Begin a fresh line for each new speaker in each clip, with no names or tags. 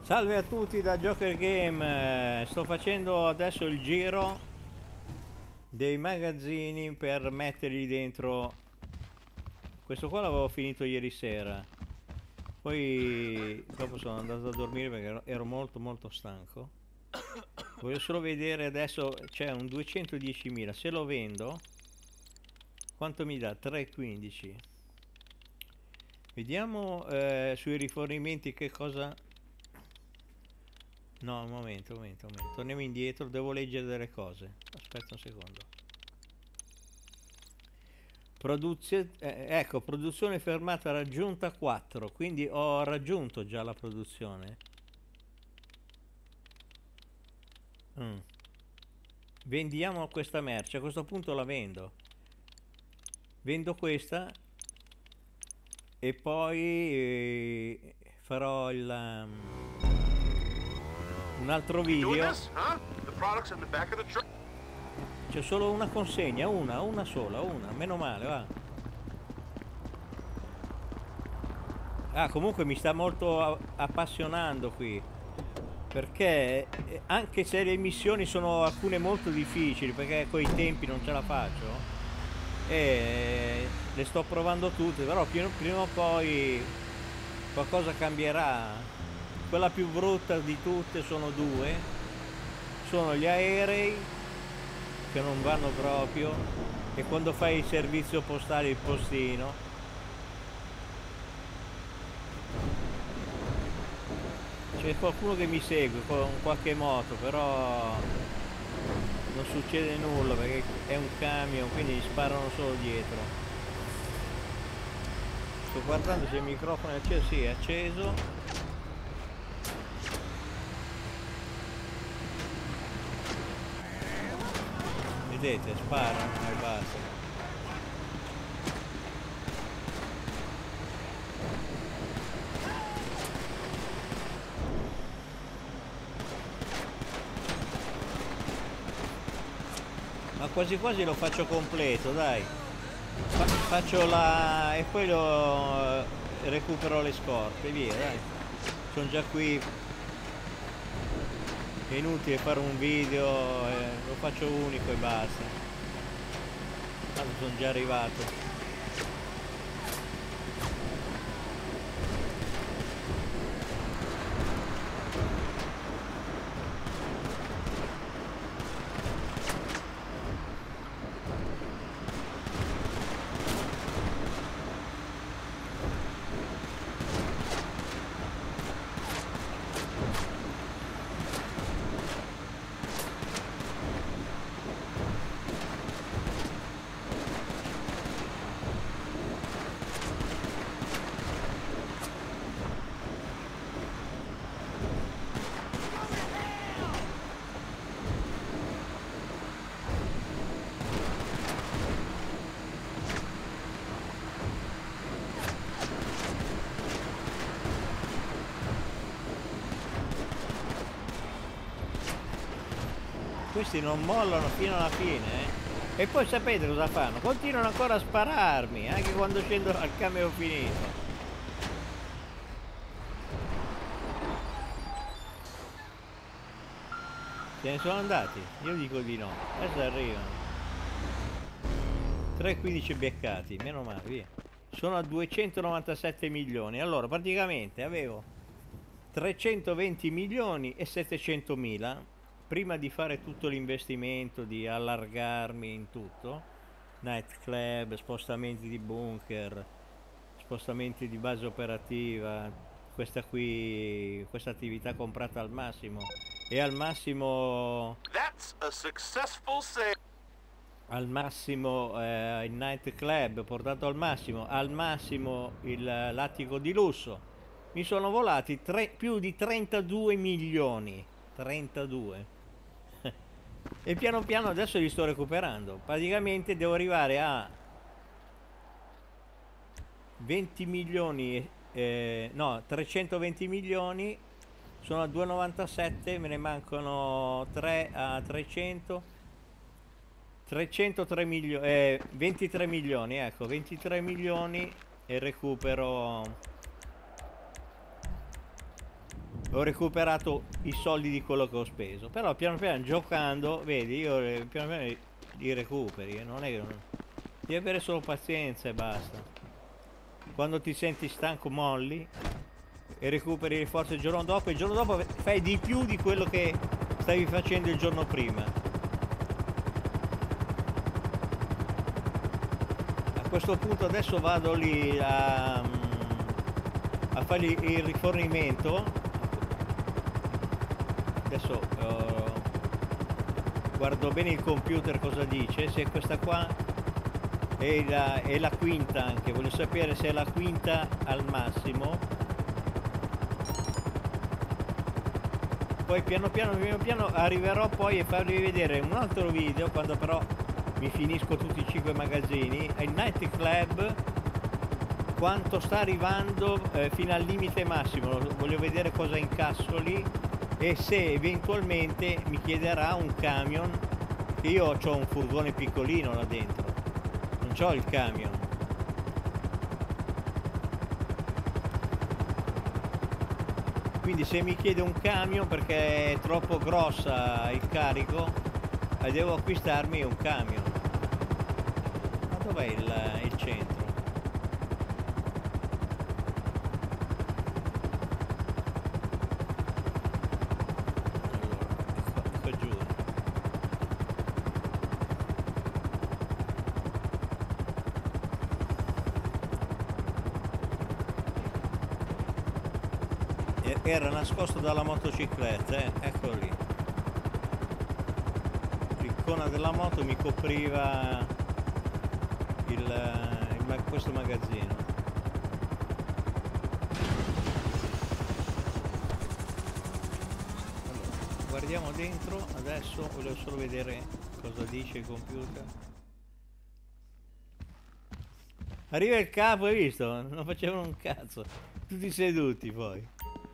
Salve a tutti da Joker Game, sto facendo adesso il giro dei magazzini per metterli dentro. Questo qua l'avevo finito ieri sera, poi dopo sono andato a dormire perché ero molto molto stanco. Voglio solo vedere adesso, c'è un 210.000, se lo vendo quanto mi dà? 3,15. Vediamo sui rifornimenti che cosa. No, un momento, un momento, un momento. Torniamo indietro, devo leggere delle cose. Aspetta un secondo. Ecco, produzione fermata raggiunta 4, quindi ho raggiunto già la produzione. Mm. Vendiamo questa merce, a questo punto la vendo. Vendo questa e poi farò un altro video. C'è solo una consegna, una sola, una, meno male, va. Ah, comunque mi sta molto appassionando qui, perché anche se le missioni sono alcune molto difficili, perché coi tempi non ce la faccio, e le sto provando tutte, però prima o poi qualcosa cambierà. Quella più brutta di tutte sono due, sono gli aerei che non vanno proprio, e quando fai il servizio postale il postino. C'è qualcuno che mi segue con qualche moto, però non succede nulla perché è un camion, quindi gli sparano solo dietro. Sto guardando se il microfono è acceso, sì, è acceso. Vedete, sparano e basta. Ma quasi quasi lo faccio completo, dai. Faccio la. E poi recupero le scorte, via, dai. Sono già qui. È inutile fare un video, lo faccio unico e basta. Tanto sono già arrivato. Questi non mollano fino alla fine, eh. E poi sapete cosa fanno? Continuano ancora a spararmi, anche quando scendo al camion finito. Se ne sono andati? Io dico di no. Adesso arrivano. 3,15 beccati, meno male, via. Sono a 297 milioni. Allora, praticamente avevo 320 milioni e 700 mila prima di fare tutto l'investimento, di allargarmi in tutto, nightclub, spostamenti di bunker, spostamenti di base operativa, questa qui, questa attività comprata al massimo, e al massimo il nightclub portato al massimo l'attico di lusso. Mi sono volati più di 32 milioni. 32. E piano piano adesso li sto recuperando. Praticamente devo arrivare a 20 milioni, no, 320 milioni. Sono a 2,97, me ne mancano 3 a 300. 303 milioni, 23 milioni, ecco, 23 milioni e recupero ho recuperato i soldi di quello che ho speso. Però piano piano giocando, vedi, io piano piano li recuperi, non è che devi avere solo pazienza e basta. Quando ti senti stanco molli e recuperi le forze il giorno dopo, e il giorno dopo fai di più di quello che stavi facendo il giorno prima. A questo punto adesso vado lì a fare il rifornimento. Adesso guardo bene il computer cosa dice, se questa qua è la quinta anche, voglio sapere se è la quinta al massimo. Poi piano piano arriverò poi a farvi vedere un altro video quando però mi finisco tutti i 5 magazzini, il Night Club, quanto sta arrivando fino al limite massimo, voglio vedere cosa incasso lì e se eventualmente mi chiederà un camion, che io ho un furgone piccolino là dentro, non c'ho il camion. Quindi se mi chiede un camion perché è troppo grossa il carico, devo acquistarmi un camion. Ma dov'è il centro? Allora, qua giù. Era nascosto dalla motocicletta, eccolo lì. L'icona della moto mi copriva questo magazzino. Allora, guardiamo dentro, adesso voglio solo vedere cosa dice il computer. Arriva il capo, hai visto? Non facevano un cazzo, tutti seduti poi.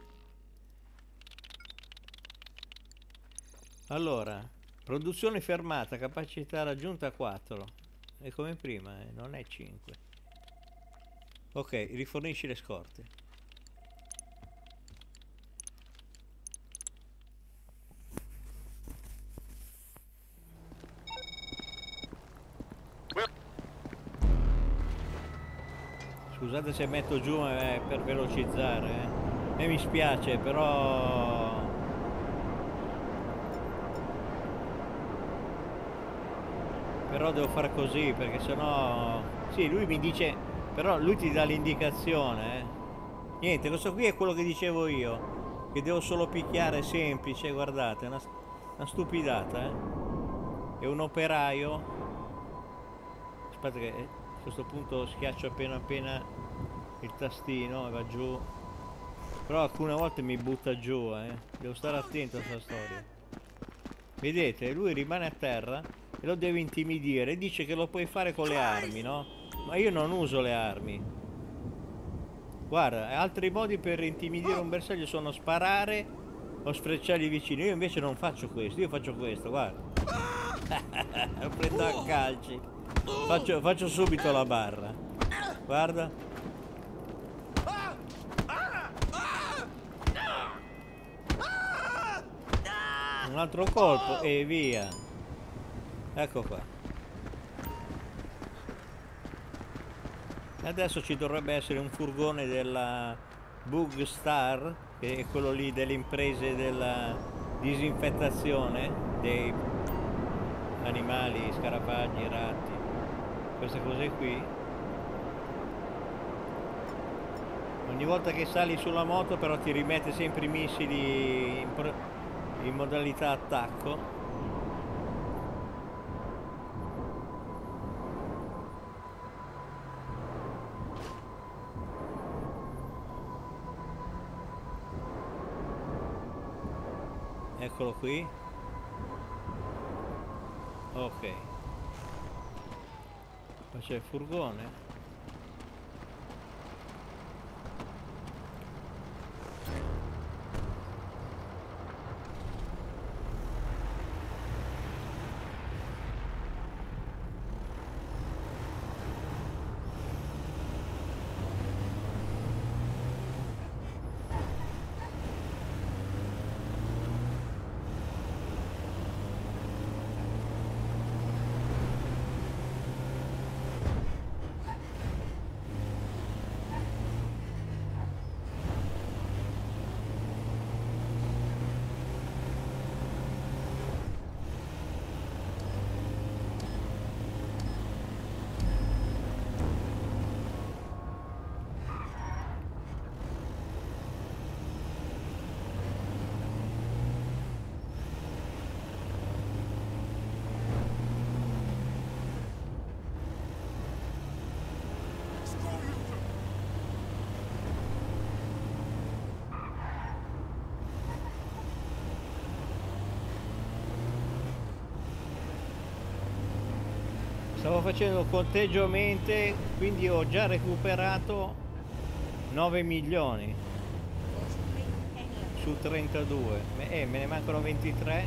Allora, produzione fermata, capacità raggiunta 4. È come prima, non è 5. Ok, rifornisci le scorte. Scusate se metto giù per velocizzare, A me mi spiace, però devo fare così perché sennò sì, lui mi dice, però lui ti dà l'indicazione, Niente, questo qui è quello che dicevo io, che devo solo picchiare, semplice, guardate, una stupidata, è un operaio. Aspetta che a questo punto schiaccio appena il tastino e va giù, però alcune volte mi butta giù, devo stare attento a questa storia. Vedete, lui rimane a terra e lo deve intimidire, dice che lo puoi fare con le armi, no? Ma io non uso le armi. Guarda, altri modi per intimidire un bersaglio sono sparare o sfrecciargli vicino. Io invece non faccio questo, io faccio questo, guarda. Lo prendo a calci. Faccio subito la barra. Guarda. Un altro colpo e via. Ecco qua. Adesso ci dovrebbe essere un furgone della Bug Star, che è quello lì delle imprese della disinfettazione dei animali, scarafaggi, ratti, queste cose qui. Ogni volta che sali sulla moto però ti rimette sempre i missili in modalità attacco. Eccolo qui. Ok. Qua c'è il furgone. Stavo facendo conteggio a mente, quindi ho già recuperato 9 milioni su 32. Me ne mancano 23.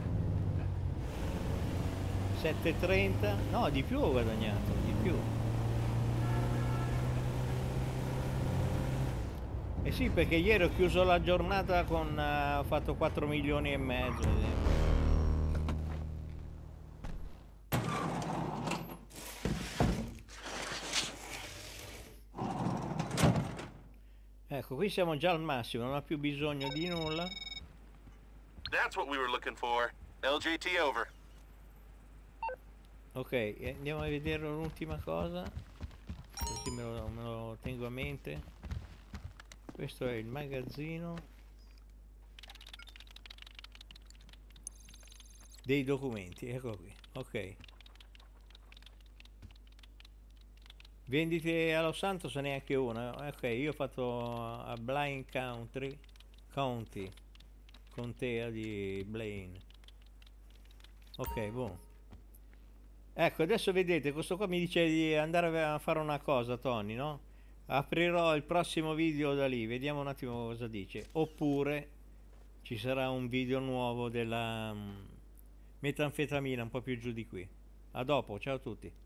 7,30. No, di più ho guadagnato, di più. Eh sì, perché ieri ho chiuso la giornata con... ho fatto 4 milioni e mezzo. Ecco, qui siamo già al massimo, non ha più bisogno di nulla.
That's what we were looking for. LJT over.
Ok, andiamo a vedere l'ultima cosa, così me lo tengo a mente. Questo è il magazzino dei documenti, ecco qui. Ok. Vendite a Los Santos neanche una. Ok, io ho fatto a Blaine County, contea di Blaine. Ok, buono. Ecco, adesso vedete, questo qua mi dice di andare a fare una cosa, Tony, no? Aprirò il prossimo video da lì, vediamo un attimo cosa dice. Oppure ci sarà un video nuovo della metanfetamina un po' più giù di qui. A dopo, ciao a tutti.